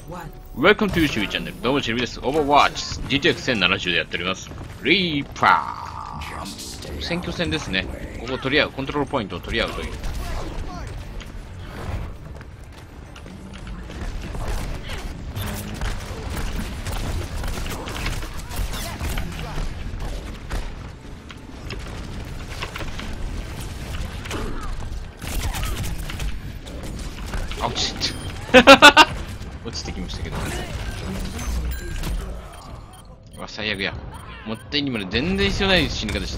Welcome to シュウチャンネル。どうも、シルビです。Overwatch GTX1070 でやっております。リーパー。選挙戦ですね。ここを取り合う、コントロールポイントを取り合うという。あ、落ちて落ちてきましたけどね。うわ、最悪や。もったいにまで全然必要ない死に方した。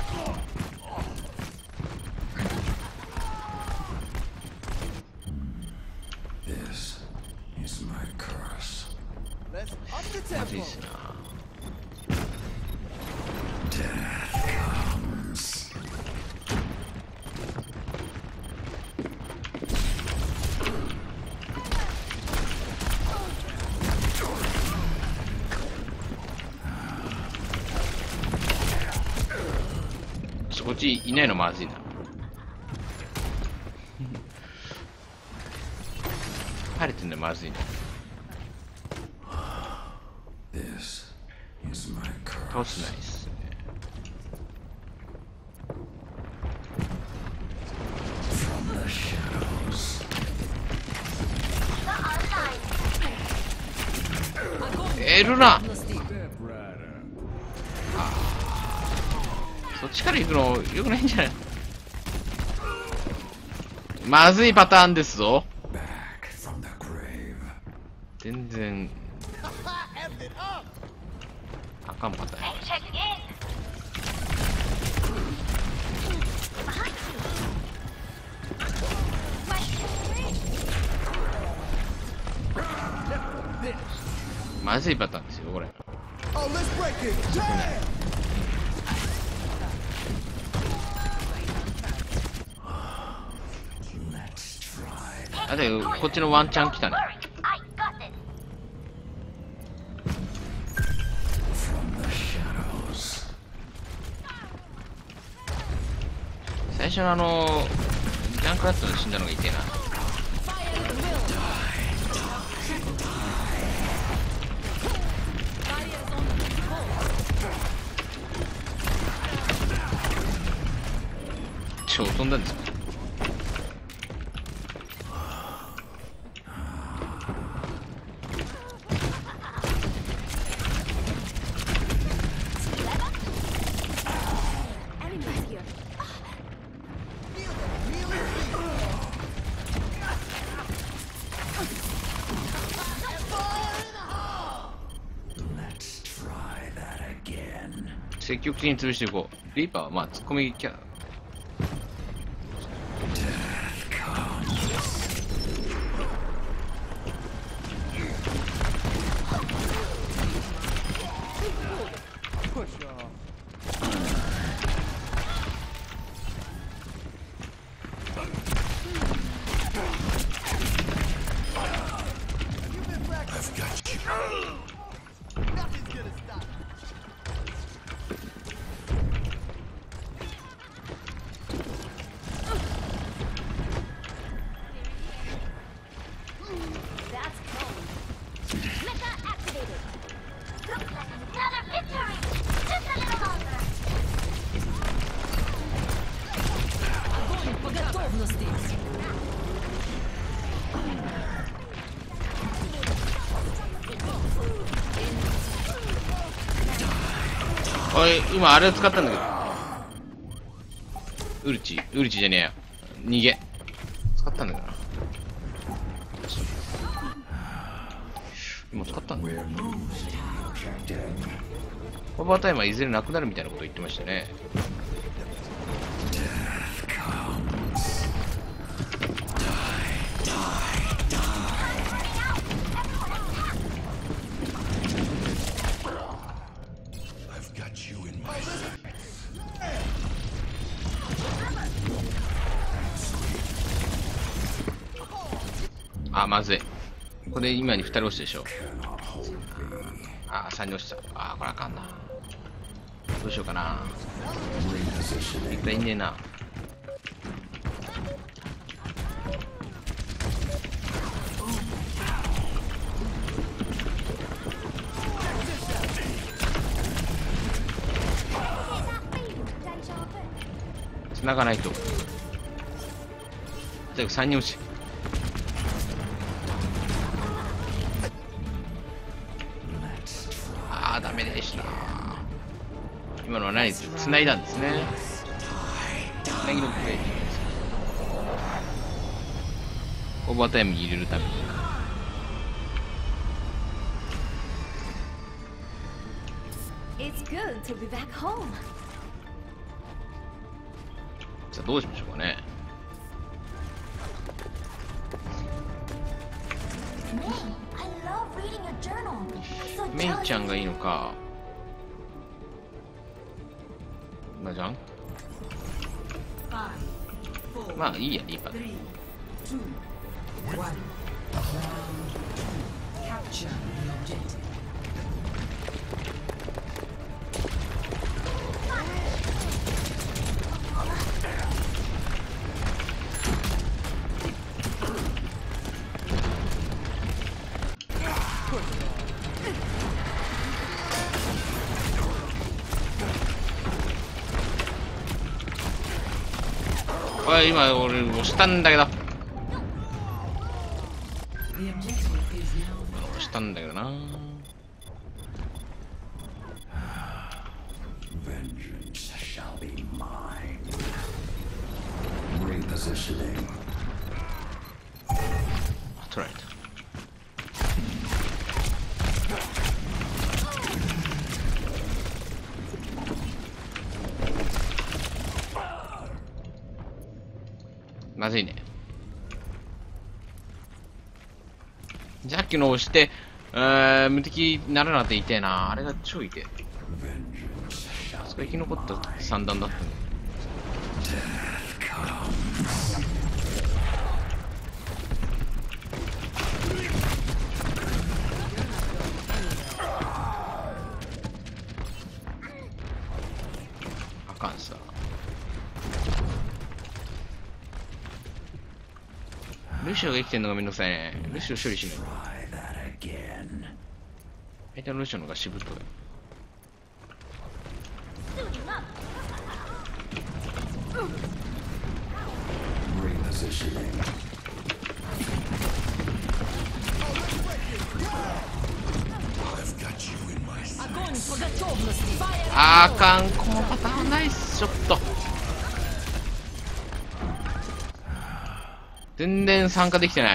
まずいっすな。こっちいないのまずいな。晴れてんのまずいな。倒すないっすね。ルナそっちから行くのよくないんじゃない？まずいパターンですぞ。全然あかんパターン。まずいパターンですよこれ。あ、だけどこっちのワンチャン来たね。最初のジャンクラットで死んだのがいてえな。超飛んだんですか。積極的に潰していこう。リーパーはまあツッコミキャラ。おい、今あれを使ったんだけど。ウルチじゃねえよ。逃げ。使ったんだけどな。今使ったんだよ。オーバータイムはいずれなくなるみたいなこと言ってましたね。あ、まずい。これ今に2人落ちたでしょ。あ、3人落ちた。あ、これあかんな。どうしようかな。いっぱいいんねえな。 繋がないと。じゃあ3人落ち。ああダメでした。今のは何繋いだんですね。繋ぎのプレイです。オーバータイムに入れるために。さあどうしましょうかね。メイちゃんがいいのか。まあじゃん。まあいいや、いいか。おい、今俺押したんだけど。押したんだけどな。取られた。まずいね。さっきの押して、無敵にならなくて痛えな。あれが超痛え。あそこ生き残った三段だったの。あかんさ。ルシオが生きてんのがめんどくさいね。ルシオ処理しない。相手のルシオの方がしぶとい。あかん、このパターンナイスショット。全然参加できてない。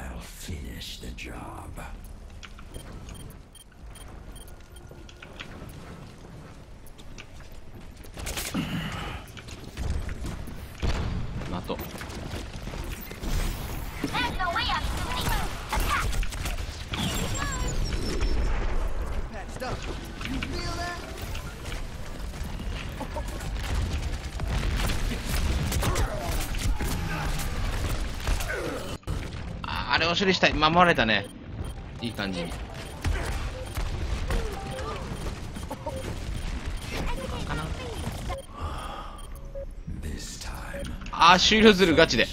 的。あれを処理したい。守られたね。いい感じに。かな。ああ、終了するガチで。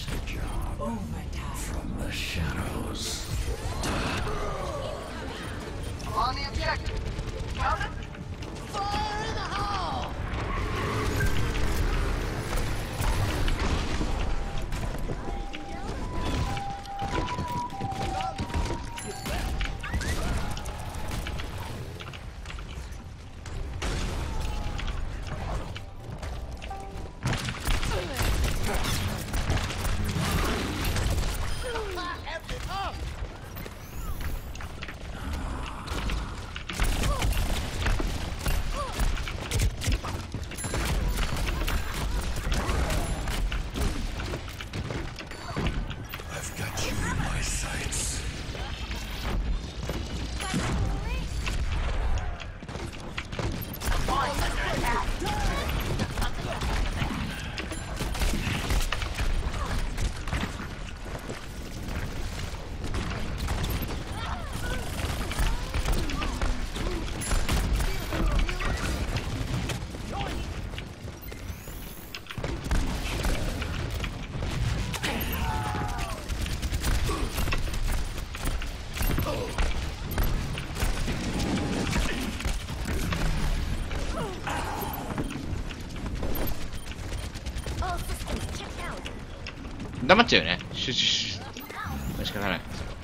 黙っちゃうよね。シュッシュッ。仕方ない。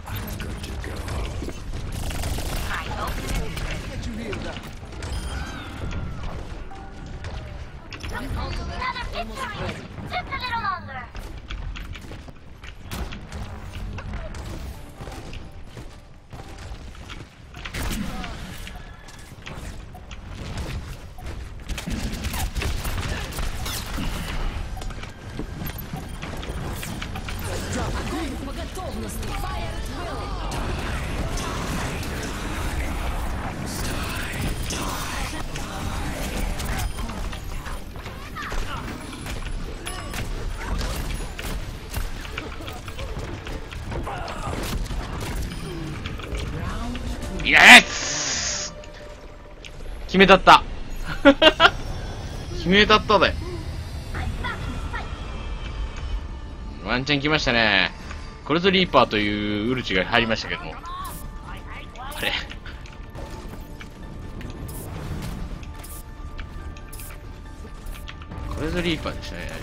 イエス決めたった決めたったで。ワンチャン来ましたね。コルトリーパーというウルチが入りましたけども、あれコルトリーパーでしたね。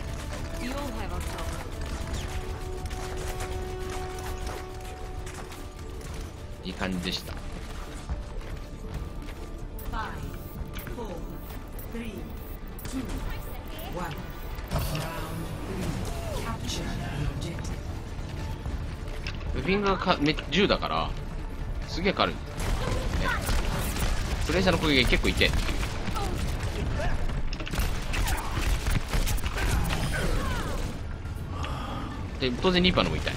いい感じでした。ウフィングが10だからすげえ軽い、ね、プレイヤーの攻撃結構いて、で当然リーパーのも痛い。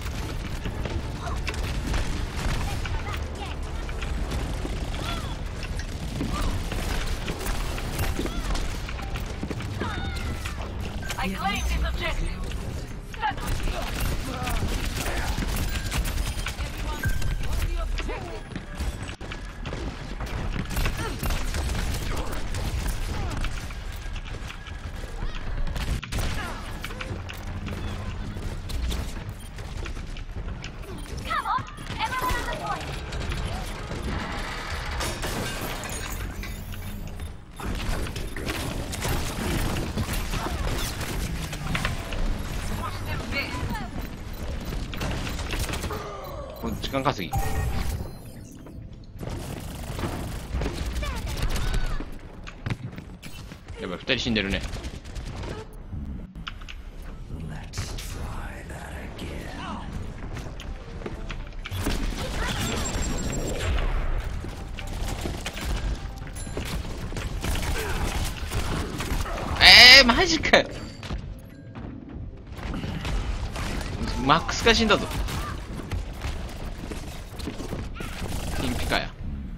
時間稼ぎ。やばい、2人死んでるね。マジかよ。マックスが死んだぞ。ピンピカや。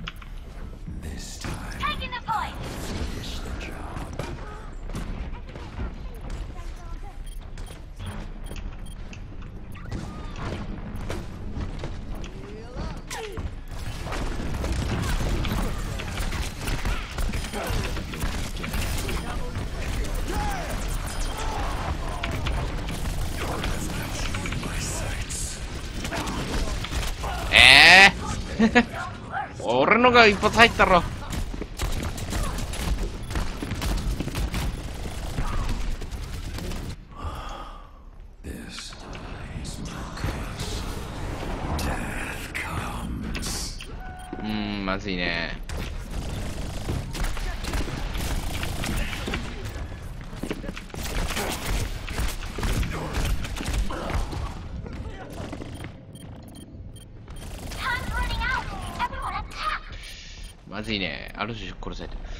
俺のが一発入ったろ。まずいね。まずいね。ある種殺されてる。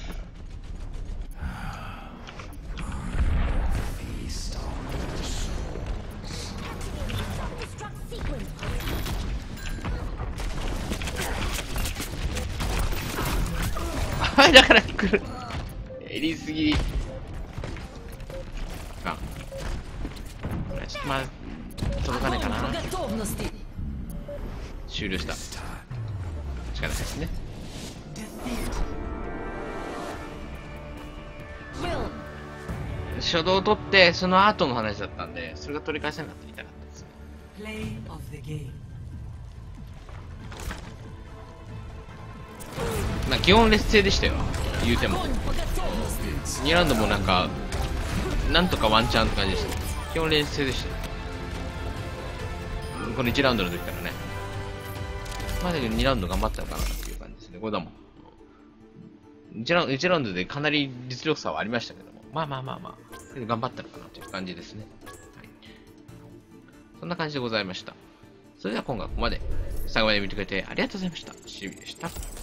だから来る。やりすぎ。あ、ちょっとまあ届かないかな。終了した。仕方ないですね。初動を取ってその後の話だったんで、それが取り返せなかったら痛かったです。まあ基本劣勢でしたよ、言うても。2ラウンドもなんとかワンチャンって感じでした。基本劣勢でした。 この1ラウンドの時からね。まあだけど2ラウンド頑張ったのかなっていう感じですね。これだもん。1ラウンドでかなり実力差はありましたけども。まあ。頑張ったのかなという感じですね。はい。そんな感じでございました。それでは今回はここまで。最後まで見てくれてありがとうございました。しみでした。